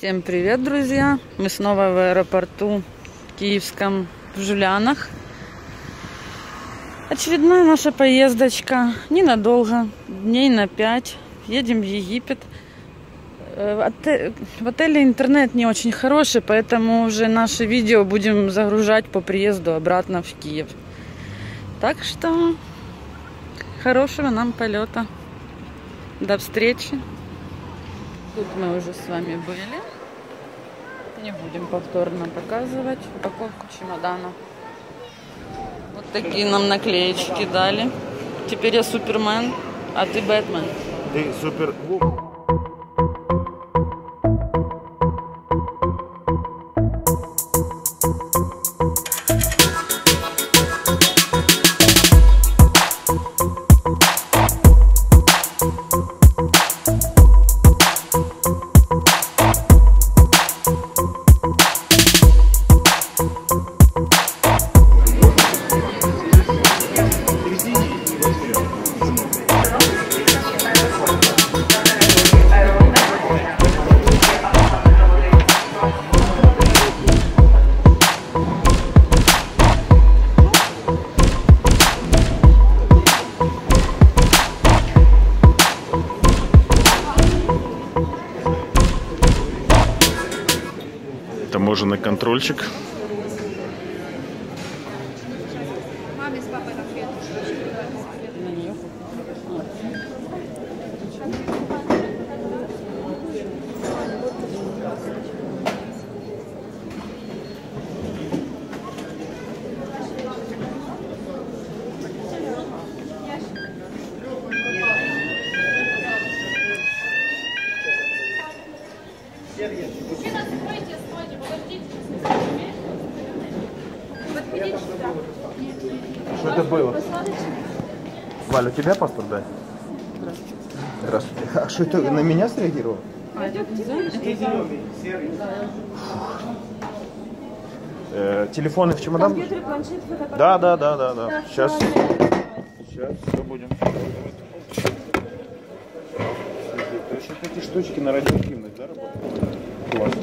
Всем привет, друзья! Мы снова в аэропорту киевском в Жулянах. Очередная наша поездочка. Ненадолго, дней на 5. Едем в Египет. В отеле интернет не очень хороший, поэтому уже наши видео будем загружать по приезду обратно в Киев. Так что хорошего нам полета. До встречи. Тут мы уже с вами были. Не будем повторно показывать упаковку чемодана. Вот такие нам наклеечки дали. Теперь я Супермен, а ты Бэтмен. Ты Супер... Таможенный контрольчик. Что это было? Валя, у тебя паспорт, да? Здравствуйте. А что это на меня среагировал? Телефоны в чемодан? Компьютер, планшет, фотоаппарат. Да. Сейчас все будем. Точно эти штучки на радиоактивность, да, работают? Класс.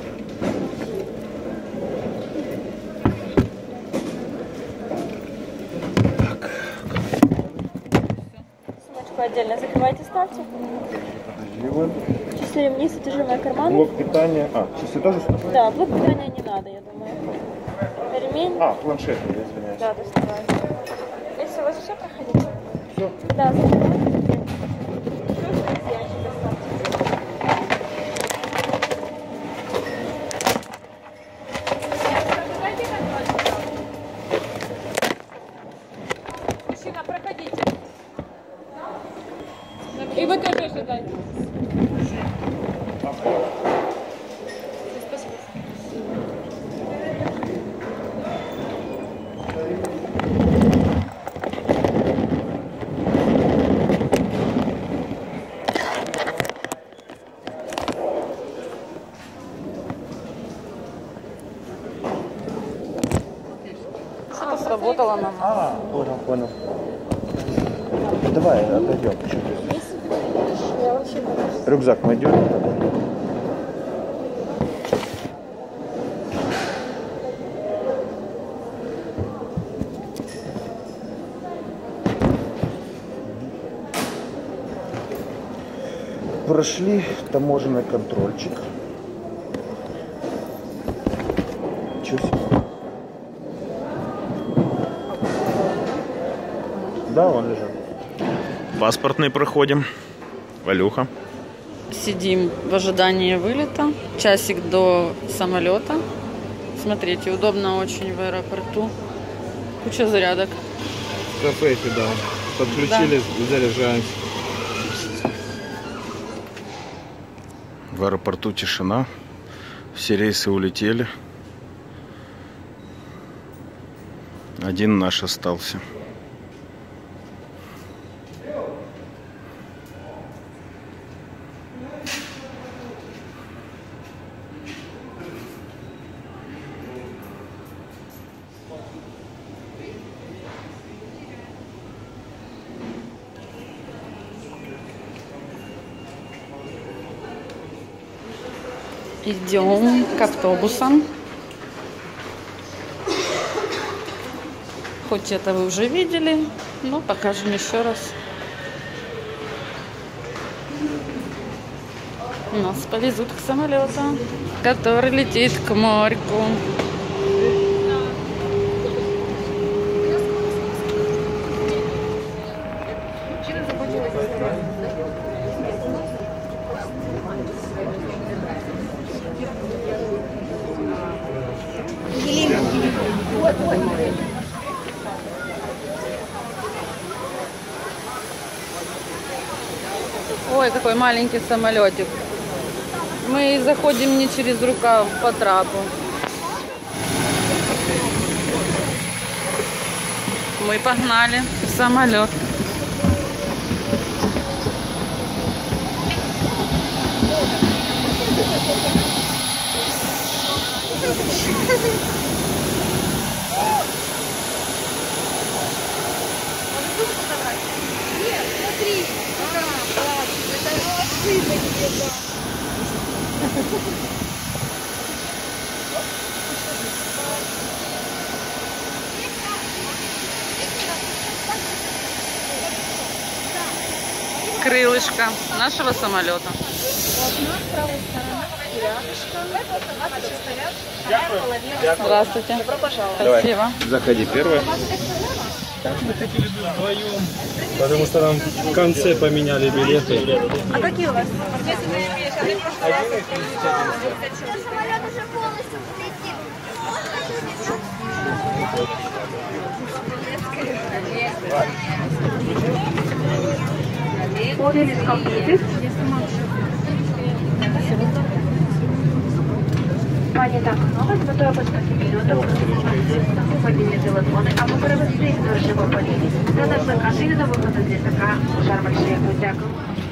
Сумочку отдельно закрывайте, ставьте. Подожди, вот. Часы ремни, содержимое кармана. Блок питания. А, часы тоже что? Да, блок питания не надо, я думаю. Ремень. А, планшет, я извиняюсь. Да, доставайте. Если у вас все проходите? Все. Да, закрывайте. Мужчина, проходите. И вы тоже ожидайте. Спасибо. Что-то сработало на нас. А, понял. Давай, отойдем. Я вообще покажу. Рюкзак найдем. Прошли таможенный контрольчик. Чё себе? Да, он лежит. Паспортный проходим. Валюха. Сидим в ожидании вылета. Часик до самолета. Смотрите, удобно очень в аэропорту. Куча зарядок. Кафе сюда. Подключили, заряжаемся. В аэропорту тишина. Все рейсы улетели. Один наш остался. Идем к автобусам. Хоть это вы уже видели, но покажем еще раз. Нас повезут к самолету, который летит к морю. Ой, какой маленький самолетик. Мы заходим не через рукав по трапу. Мы погнали в самолет. Крылышко нашего самолета. Здравствуйте. Спасибо. Заходи первый. Потому что нам в конце поменяли билеты. А какие у вас? Самолет уже полностью полетел. Пані, так, знову з метою безпеки пільоту мобільні телефони або перевести з грошового політі та на закаження до виходу з літака у Шарм-ель-Шейху. Дякую.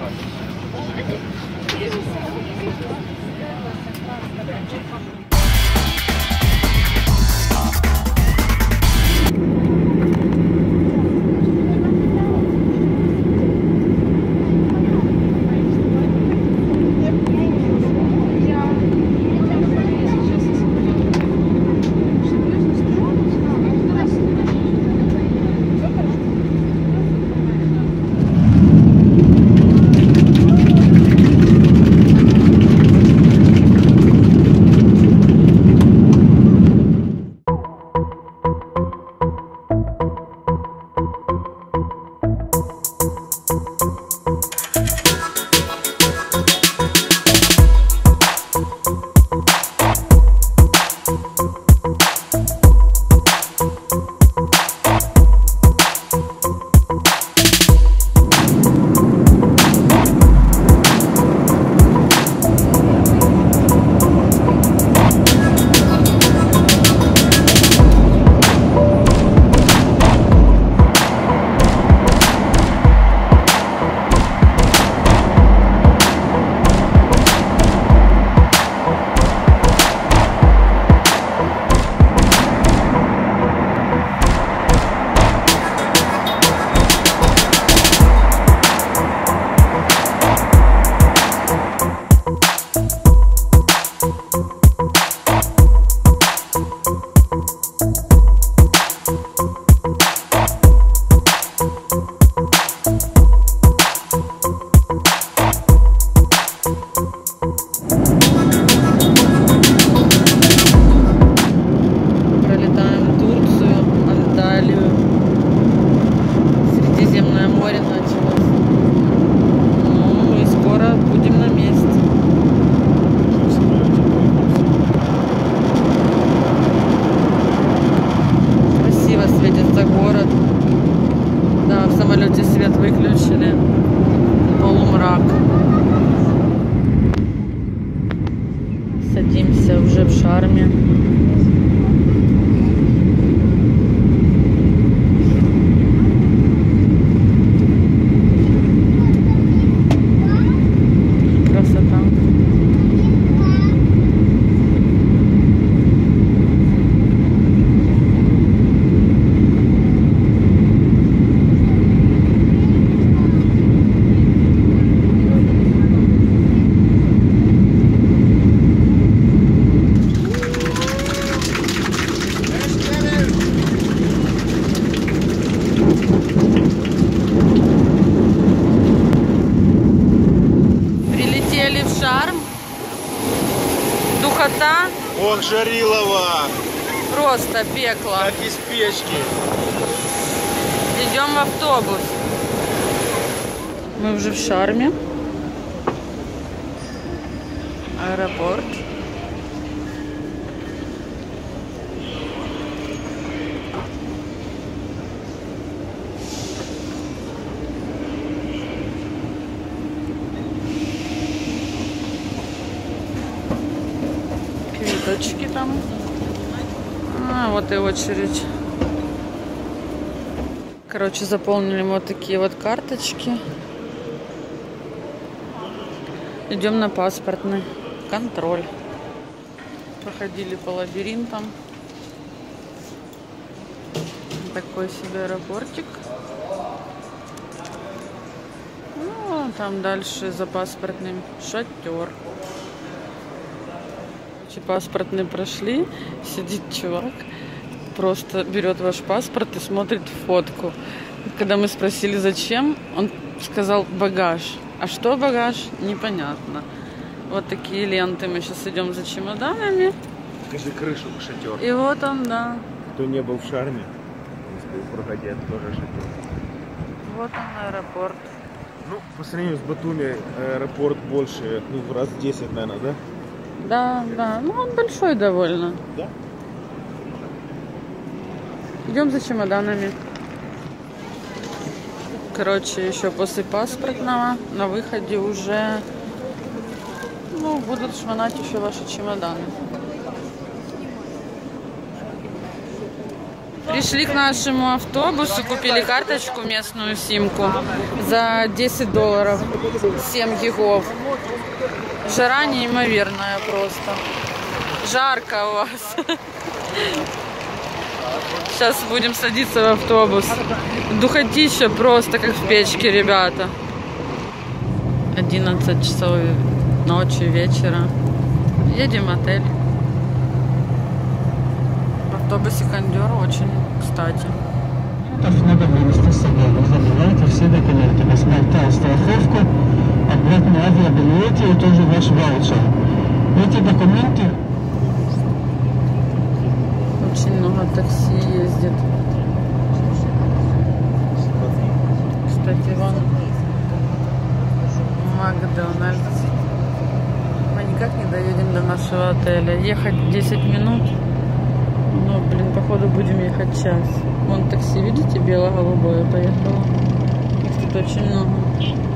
Садимся уже в Шарме. Красота. Духота, Ох, Жарилова, просто пекло. как из печки. Идем в автобус. Мы уже в Шарме. Аэропорт. Квиточки там. Вот и очередь. Короче, заполнили вот такие вот карточки. Идем на паспортный контроль. Походили по лабиринтам. Такой себе аэропортик. Ну, там дальше за паспортным шатер. Паспортный прошли, сидит чувак, просто берет ваш паспорт и смотрит фотку. Когда мы спросили, зачем, он сказал багаж. А что багаж, непонятно. Вот такие ленты. Мы сейчас идем за чемоданами. Покажи крышу, шатер. И вот он, да. Кто не был в Шарме, проходит тоже шатер. Вот он, аэропорт. Ну, по сравнению с Батуми, аэропорт больше, ну, в раз 10, наверное, да? Да, да. Ну, он большой довольно. Да. Идем за чемоданами. Короче, еще после паспортного на выходе уже, ну, будут шмонать еще ваши чемоданы. Пришли к нашему автобусу, купили карточку, местную симку за $10, 7 гигов. Жара неимоверная просто. Жарко у вас. Сейчас будем садиться в автобус. Духотища просто как в печке, ребята. 11 часов ночи, вечера. Едем в отель. В автобусе кондер очень кстати. Надо вынести с собой. Не забывайте все документы. Паспорта, страховку, обратный авиабилет и тоже ваш ваучер. Эти документы... Очень много такси ездит. Кстати, вон Макдональдс. Мы никак не доедем до нашего отеля. Ехать 10 минут. Ну, блин, походу будем ехать час. Вон такси, видите, бело-голубое поехало. Их тут очень много.